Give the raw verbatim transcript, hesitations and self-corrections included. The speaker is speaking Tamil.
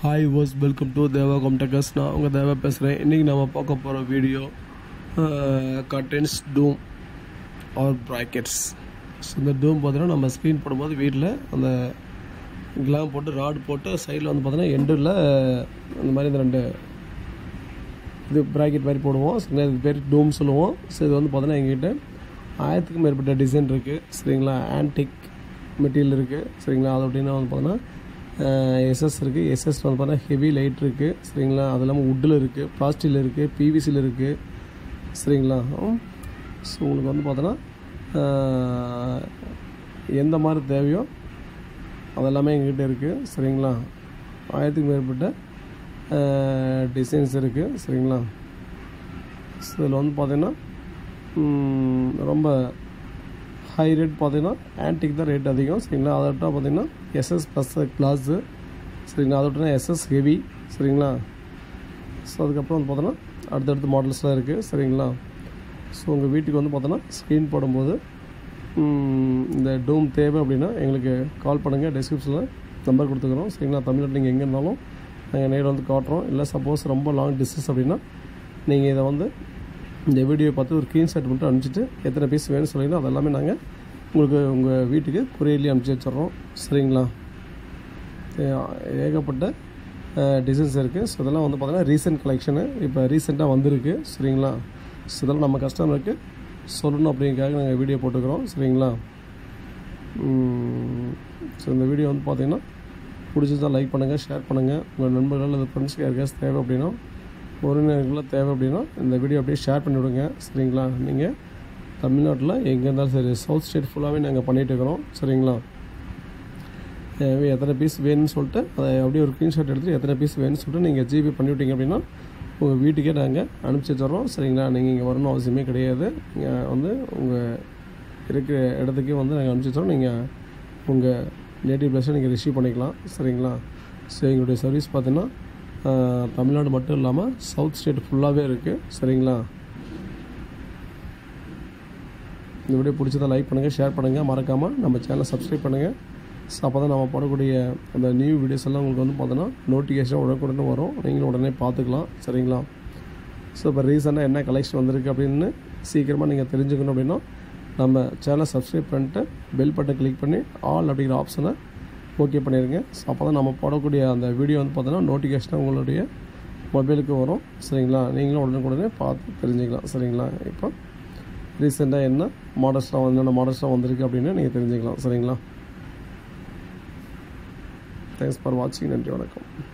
ஹாய் வாஸ் வெல்கம் டு தேவா காம்டெக்கஸ். நான் உங்கள் தேவா பேசுகிறேன். இன்றைக்கி நம்ம பார்க்க போகிற video curtains dome or brackets. So இந்த டூம் பார்த்தீங்கன்னா நம்ம ஸ்க்ரீன் போடும்போது வீட்டில் அந்த கிளாம் போட்டு ராடு போட்டு சைடில் வந்து பார்த்தீங்கன்னா எண்டில் அந்த மாதிரி இந்த ரெண்டு இது ப்ராக்கெட் மாதிரி போடுவோம். சரிங்களா, இதுக்கு பேர் டூம் சொல்லுவோம். ஸோ இது வந்து பார்த்தீங்கன்னா எங்ககிட்ட ஆயிரத்துக்கும் மேற்பட்ட டிசைன் இருக்குது. சரிங்களா, ஆன்டிக் மெட்டீரியல் இருக்குது. சரிங்களா, அது அப்படின்னா வந்து பார்த்தீங்கன்னா எஸ்எஸ் இருக்குது. எஸ்எஸ் வந்து பார்த்தா ஹெவி லைட் இருக்குது. சரிங்களா, அது இல்லாமல் வுட்டில் இருக்குது, பிளாஸ்டிக்கில் இருக்குது, பிவிசியில் இருக்குது. சரிங்களா, ஸோ உங்களுக்கு வந்து பார்த்தோன்னா எந்த மாதிரி தேவையோ அதெல்லாமே எங்ககிட்ட இருக்குது. சரிங்களா, ஆயிரத்துக்கு மேற்பட்ட டிசைன்ஸ் இருக்குது. சரிங்களா, ஸோ இதில் வந்து பார்த்திங்கன்னா ரொம்ப ஹை ரேட் பார்த்தீங்கன்னா ஆன்டிக் தான் ரேட் அதிகம். சரிங்களா, அதை விட்டால் பார்த்தீங்கன்னா எஸ்எஸ் ப்ளஸ் கிளாஸு. சரிங்களா, அதை விட்டோன்னா எஸ்எஸ் ஹெவி. சரிங்களா, ஸோ அதுக்கப்புறம் வந்து பார்த்தோன்னா அடுத்தடுத்த மாடல்ஸ்லாம் இருக்குது. சரிங்களா, ஸோ உங்கள் வீட்டுக்கு வந்து பார்த்தோன்னா ஸ்க்ரீன் போடும்போது இந்த டூம் தேவை அப்படின்னா எங்களுக்கு கால் பண்ணுங்கள். டிஸ்கிரிப்ஷனில் நம்பர் கொடுத்துக்கிறோம். சரிங்களா, தமிழ்நாட்டில் நீங்கள் எங்கே இருந்தாலும் நாங்கள் நேரில் வந்து காட்டுறோம். இல்லை சப்போஸ் ரொம்ப லாங் டிஸ்டன்ஸ் அப்படின்னா நீங்கள் இதை வந்து இந்த வீடியோ பார்த்து ஒரு ஸ்க்ரீன்ஷாட் மட்டும் அனுப்பிச்சிட்டு எத்தனை பீஸ் வேணும்னு சொல்லிங்கன்னா அது எல்லாமே நாங்கள் உங்களுக்கு உங்கள் வீட்டுக்கு கொரியர்லேயே அனுப்பிச்சி வச்சிட்றோம். சரிங்களா, ஏகப்பட்ட டிசைன்ஸ் இருக்குது. ஸோ இதெல்லாம் வந்து பார்த்தீங்கன்னா ரீசெண்ட் கலெக்ஷனு, இப்போ ரீசெண்டாக வந்திருக்கு. சரிங்களா, ஸோ இதெல்லாம் நம்ம கஸ்டமருக்கு சொல்லணும் அப்படிங்கிறதுக்காக நாங்கள் வீடியோ போட்டுக்கிறோம். சரிங்களா, ஸோ இந்த வீடியோ வந்து பார்த்திங்கன்னா பிடிச்சதான் லைக் பண்ணுங்கள், ஷேர் பண்ணுங்கள். உங்கள் நண்பர்கள் அல்லது ஃப்ரெண்ட்ஸ்க்கு யாருக்காச்சும் தேவை அப்படின்னா உறவினர்களாக தேவை அப்படின்னா இந்த வீடியோ அப்படியே ஷேர் பண்ணி விடுங்க. சரிங்களா, நீங்கள் தமிழ்நாட்டில் எங்கே இருந்தாலும் சரி, சவுத் ஸ்டேட் ஃபுல்லாகவே நாங்கள் பண்ணிகிட்டு இருக்கிறோம். சரிங்களா, எத்தனை பீஸ் வேணும்னு சொல்லிட்டு அதை அப்படியே ஒரு ஸ்க்ரீன்ஷாட் எடுத்துகிட்டு எத்தனை பீஸ் வேணும்னு சொல்லிட்டு நீங்கள் ஜிபே பண்ணிவிட்டீங்க அப்படின்னா உங்கள் வீட்டுக்கே நாங்கள் அனுப்பிச்சி வச்சிடறோம். சரிங்களா, நீங்கள் இங்கே வரணும் அவசியமே கிடையாது. நீங்கள் வந்து உங்கள் இருக்கிற இடத்துக்கே வந்து நாங்கள் அனுப்பிச்சி வச்சிடறோம். நீங்கள் உங்கள் நேட்டிவ் பிளேஸை நீங்கள் ரிசீவ் பண்ணிக்கலாம். சரிங்களா, ஸோ எங்களுடைய சர்வீஸ் பார்த்தீங்கன்னா தமிழ்நாடு மட்டும் இல்லாமல் சவுத் ஸ்டேட் ஃபுல்லாகவே இருக்குது. சரிங்களா, இந்த வீடியோ பிடிச்சதை லைக் பண்ணுங்கள், ஷேர் பண்ணுங்கள், மறக்காமல் நம்ம சேனலை சப்ஸ்கிரைப் பண்ணுங்கள். ஸோ அப்போ தான் நம்ம போடக்கூடிய அந்த நியூ வீடியோஸ் எல்லாம் உங்களுக்கு வந்து பார்த்தோன்னா நோட்டிஃபிகேஷன் உடனுக்குடனே வரும், நீங்களும் உடனே பார்த்துக்கலாம். சரிங்களா, ஸோ இப்போ ரீசெண்டாக என்ன கலெக்ஷன் வந்திருக்கு அப்படின்னு சீக்கிரமாக நீங்கள் தெரிஞ்சுக்கணும் அப்படின்னா நம்ம சேனலை சப்ஸ்கிரைப் பண்ணிட்டு பெல் பட்டன் கிளிக் பண்ணி ஆல் அப்படிங்கிற ஆப்ஷனை ஓகே பண்ணிடுங்க. ஸோ அப்போ தான் நம்ம போடக்கூடிய அந்த வீடியோ வந்து பார்த்தோன்னா நோட்டிஃபிகேஷனாக உங்களுடைய மொபைலுக்கு வரும். சரிங்களா, நீங்களும் உடனுக்குடனே பார்த்து தெரிஞ்சுக்கலாம். சரிங்களா, இப்போ ரீசெண்டாக என்ன மாடல்ஸ்லாம் என்னென்ன மாடல்ஸ்லாம் வந்திருக்கு அப்படின்னு நீங்கள் தெரிஞ்சுக்கலாம். சரிங்களா, தேங்க்ஸ் ஃபார் வாட்சிங். நன்றி, வணக்கம்.